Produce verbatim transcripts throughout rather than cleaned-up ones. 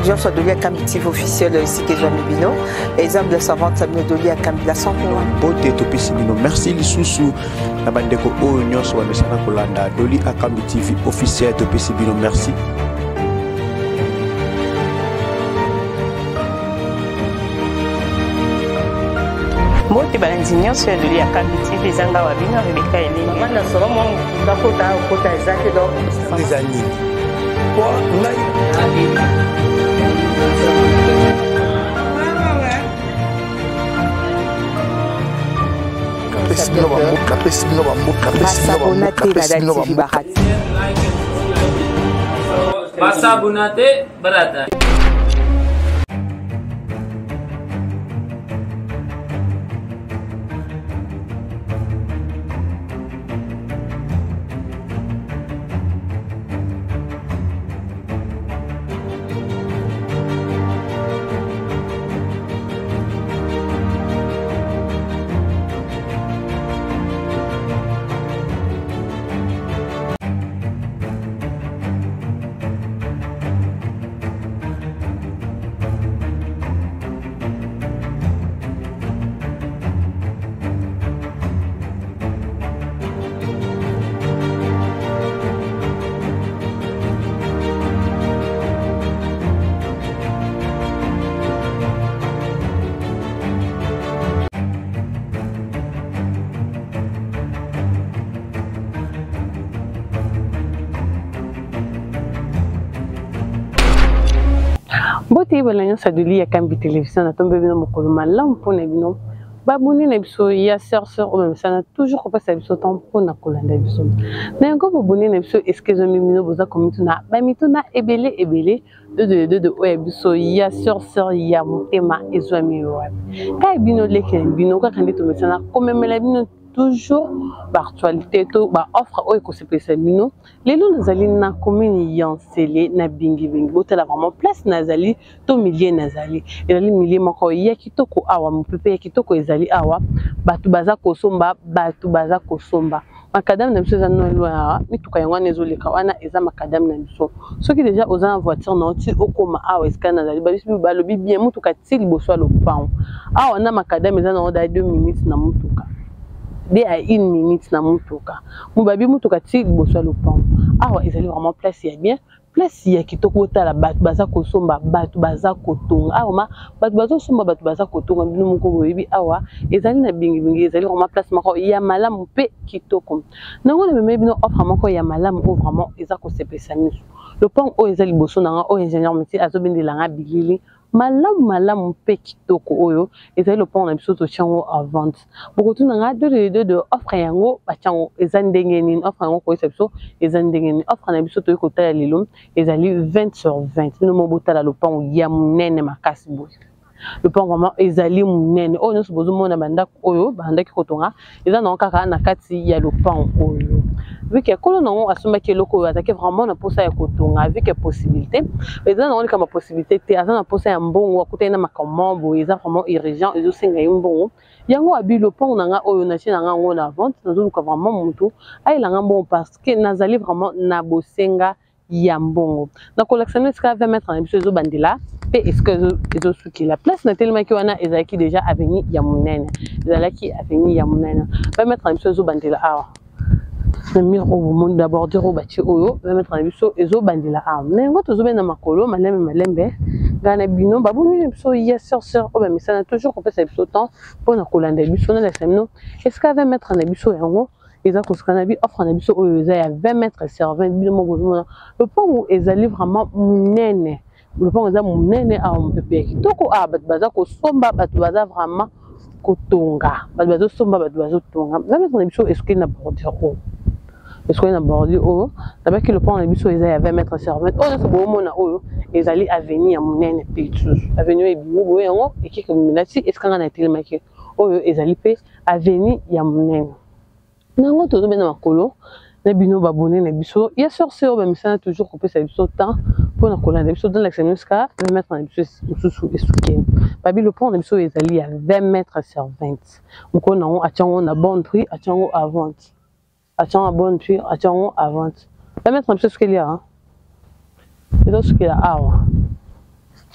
télévision soit donnée à Kambitif officiel ici que Jean Mibino. Exemple de savante, ça me donne à Kambi la cent pour cent. Beauté Topé Bino. Merci Lissousou. La bande de Oignon soit Messana Kolanda. Doli à Kambitif officiel Topé Bino. Merci. Mbote balanzinyo sur de lia Kambitif ezanga wabino Rebecca Eleni. Maman na solo mon dakota kota ezaki do. Les amis. Quoi ngai? Pesibino bamuka, pesibino bamuka, pesibino bamuka, pesibino bamuka. Masabunate barata. Bote balanyo saduli ya Kambi télévision na tombe bino mokolo malamu mpona bino babuni na biso ya sœur sœur o même ça toujours ko pesa biso temps mpona kolanda biso na yango babuni na biso est-ce que zo mimino boza komituna ba mituna ebele ebele de de de de o biso ya sœur sœur ya motema ezwami wapi ka bino leke bino ka kandi to mesana komemela bino toujours l'actualité to ba offre o ko sepesa bino lelo nazali na commune yansele na bingi bingi botela vraiment place nazali to milier nazali ezali milier moko ya kitoko awa mopepe ya kitoko ezali awa batu baza kosomba batu baza kosomba makadam na biso za no lwa mituka yango nezoleka wana eza makadam na biso soki déjà oza en voiture na ti okoma awa esika nazali ba biso balobi bien mutuka ti liboso lo pao awa na makadam eza na oda deux minutes na mutuka de à une minute na mutuka mubabi mutuka ti liboso lo pao awa ezali vraiment place ya bien place ya kitoko tala batu baza kosomba batu baza kotonga awa ma batu baza kosomba batu baza kotonga bino moko boyebi awa ezali na bingi bingi ezali vraiment place moko ya malamu pe kitoko nango na meme bino offre moko ya malamu o vraiment eza ko sepesa miso le pont o ezali liboso nanga o ingénieur métier azobendela nga bilili malamu malamu pe kitoko oyo ezali le pont na biso to chango à vente beaucoup tout nanga de de de offre yango ba chango eza ndenge nini offre yango ko biso eza ndenge nini offre na biso to ko tala lelo ezali vingt sur vingt no mo botala le pont ya munene makasi boye le pont vraiment ezali munene oyo nyonso bozomona bandako oyo bandaki kotonga eza na kaka na kati ya le pont oyo vu que kolo non asomba ke loko atake vraiment na posa ya kotonga vu que possibilité eza na on kama possibilité te eza na posa ya mbongo akuta na makambo eza vraiment urgent ezo senga mbongo yango abi le pont nanga oyo na china nanga ngo na vente nazo ka vraiment mutu ayela ngambo parce que nazali vraiment na bosenga ya mbongo na collectionner ska vingt mètres na biso ezo bandela pe est-ce que ezo suki la place na tellement ki wana ezaki déjà avenue ya munene ezalaki avenue ya munene vingt mètres na biso ezo bandela awa le mur au monde d'abord dire au bâti oyo va mettre en biso ezo bandila am nengo tozo bena makolo malembe malembe gana bino babuni biso ya sœur sœur o ba misana toujours ko pesa biso temps pour na kolanda biso na la semno est-ce que va mettre en biso yango eza ko skana bi offre na biso oyo eza ya vingt mètres sur vingt bino mo mona le pont ezali vraiment munene le pont eza munene a mpepe kitoko a bat baza ko somba bat baza vraiment kotonga bat baza somba bat baza tonga va mettre en biso est-ce que na border o est-ce que na border o d'abord que le pont na biso eza ya vingt mètres sur vingt o na bo mona oyo ezali avenue ya munene pe avenue ebimo boye yango ekike minati est-ce que na telema ke oyo ezali pe avenue ya munene nango tozo bena makolo na bino babone na biso ya sorcier ba misana toujours ko pesa biso temps pour na kolanda biso dans l'examen ska vingt mètres na biso sous esouken babi le pont na biso ezali ya vingt mètres sur vingt mko nango achango na bon prix achango à vente achango à bon prix achango à vente vingt mètres na biso ce qu'il y a hein c'est ce qu'il y a awa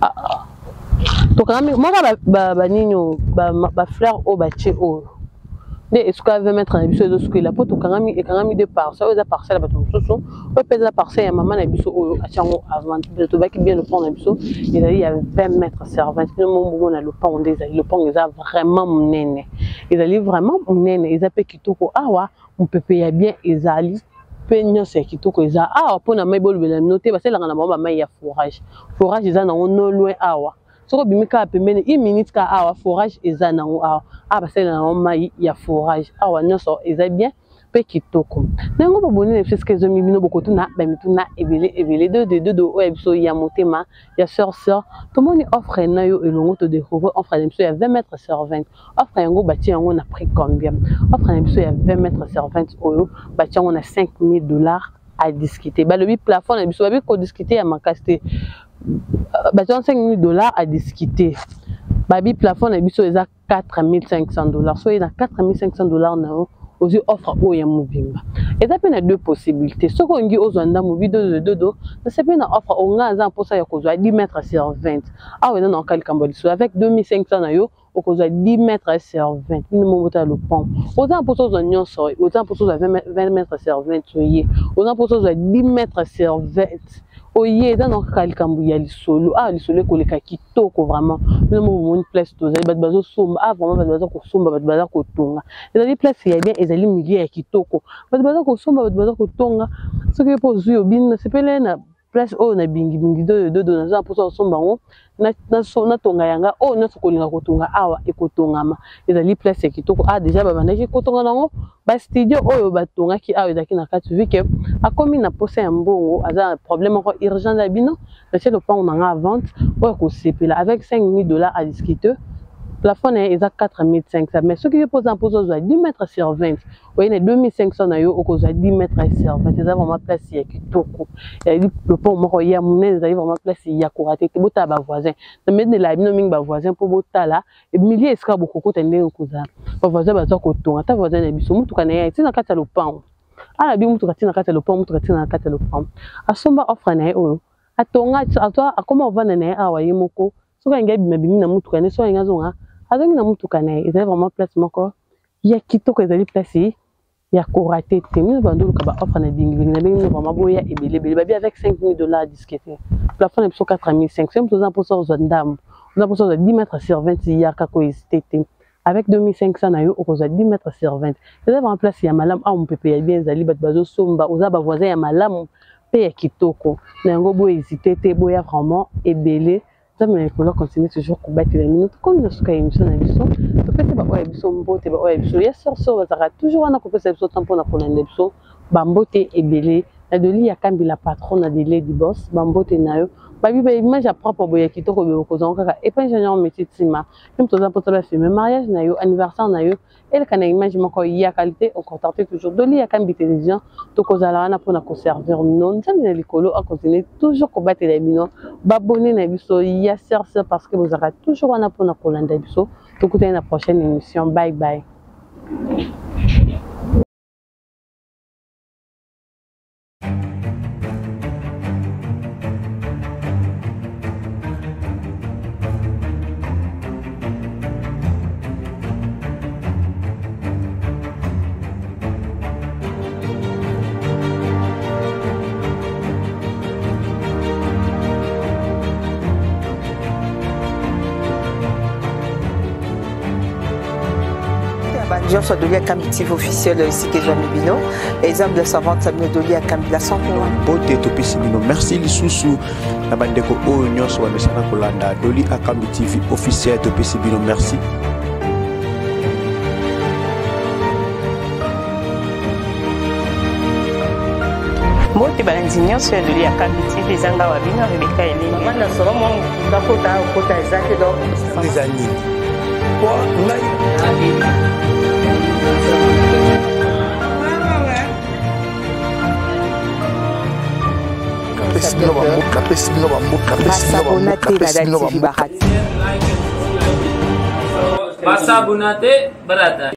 to quand même moi ba ba nino ba ba fleur au bâti au est-ce qu'on veut mettre un biseau de ce que la pote au quand même et quand même de parcelles des parcelles ba to so on peut la parcelle maman na biseau au achango avant de ba qui bien le prendre un biseau il y a vingt mètres servante mon bon na le pont des le pont ils a vraiment monene ils allaient vraiment monene ils a pe kitoko awa on peut payer bien ils allaient peño c'est kitoko ils a awa pona mai bolu bela noter parce que la na mama mai ya forage forage ils a na no loin awa soko bimika pembeni une minute ka awa forage eza nango awa aba sela na mai ya forage awa nyoso eza bien pe kitoko nango baboni na fiske zo mibino bokotu na ba mituna ebele ebele de de de o ebiso ya motema ya sœur sœur to moni offre na yo elongo to découvrir offre na biso ya vingt mètres sur vingt offre yango bati yango na prix combien offre na biso ya vingt mètres sur vingt oyo bati yango na cinq mille dollars à discuter ba le bi plafond na biso ba bi ko discuter ya makasté bah cinq mille dollars à discuter. Babi plafond na biso eza quatre mille cinq cents dollars. Soit il a quatre mille cinq cents dollars na aussi offre au ya mobimba. Et ça peut y a deux possibilités. Ce qu'on dit aux anda mobi de dodo, ça peut na offre au ngaza pour ça ya kozwa dix mètres sur vingt. Ah ouais non quel camboli avec deux mille cinq cents na yo au kozwa dix mètres sur vingt. Nous mo bota le pont. Autant pour ça aux oignons so, autant pour ça vingt mètres sur vingt soyez. Autant pour ça dix mètres sur vingt. Oye dans notre cas il y a le solo ah le solo ko le kitoko vraiment nous mo une place to zali bazo somba ah vraiment bazo ko somba bazo ko tonga ezali place ya bien ezali milieu ya kitoko bazo ko somba bazo ko tonga ce que pour yo bin c'est pelé na place oh na bingi bingi de de de na pour ça somba ngo na na so na tonga yanga oh na ko linga ko tonga awa e ko tonga ma ezali place ya kitoko ah déjà ba bana ki ko tonga nango ba studio oyo batonga ki awa ezaki na kati vu que akomi na posa ya mbongo aza problème encore urgent la bino c'est le point on en a vente ouais ko sepela avec cinq mille dollars à discuter plafond est à quatre mille cinq cents mais ce qui pose en pose à dix mètres sur vingt oui il deux mille cinq cents na yo au cause à dix mètres sur vingt c'est vraiment place ya kitoko et le pont moko ya munene ça vraiment place ya koraté ke bota ba voisin na mettre la bino mingi ba voisin pour bota là et milliers esca beaucoup ko tende ko za ba voisin ba za ko tonga ta voisin na biso mutu kana ya tina kata le pont ala bi mutu katina kata le pont mutu katina kata le pont asomba offre na yo atonga atwa akoma ovana na awa yemoko soka ngai bimabimi na mutu kana so nga zonga azongi na mutu kana c'est vraiment place moko ya kitoko ezali place ya koraté temi bandu ka ba offre na bingi bingi na bingi vraiment boya ebele ebele ba bi avec cinq mille dollars discuter plafond na biso quatre mille cinq cents pour cent za ndam on a pour ça dix mètres sur vingt ya ka ko hésiter avec deux mille cinq cents na yo okoza dix mètres sur vingt c'est vraiment place ya malam ah on peut payer bien ezali bat bazo somba oza ba voisin ya malam pe ya kitoko na ngo bo hésiter te boya vraiment ebele. Mais il faut continuer toujours à combattre les minutes comme nous sommes émission na biso to pete ba oya biso mbote ba oya biso ya sorso bazaka toujours na kopesa biso temps pour na kolanda biso ba mbote ebele na doli ya kambi la patronne de Lady Boss ba mbote na yo ba bi ba image à propre boya kitoko be ko zonka ka et pas ingénieur métier tima même to za pour ça filmer mariage na yo anniversaire na yo elle kana image moko ya qualité on contacte toujours doli ya kambi télévision to ko zala na pour na conserver non ça mais likolo à continuer toujours combattre les minutes ba abonner na biso ya serce parce que vous aurez toujours na pour na kolanda biso to écouter la prochaine émission bye bye. Soit de l'Iakambi officiel ici que Jean Bino, exemple de savante Samuel de l'Iakambi la santé. Beauté to Pessimino, merci Lisusu, la bande de Oignon soit le Sana Kolanda, Doli Akambi T V officiel de Pessimino, merci. Beauté Balanzignon sur de l'Iakambi T V, Zanga Wabino, Rebecca et Lénie. Maman, nous serons mon Dakota au Kota Isaac et donc Les amis. Quoi? Basabunate barata.